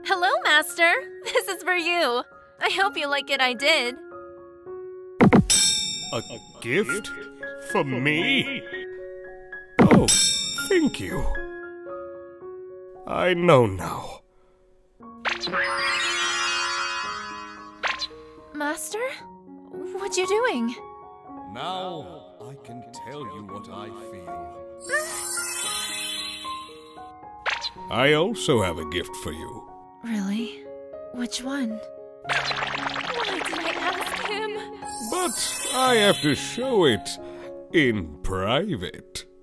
Hello, Master. This is for you. I hope you like it. I did. A gift? For me? Oh, thank you. I know now. Master? What you doing? Now I can tell you what I feel. I also have a gift for you. Really? Which one? Why did I ask him? But I have to show it in private.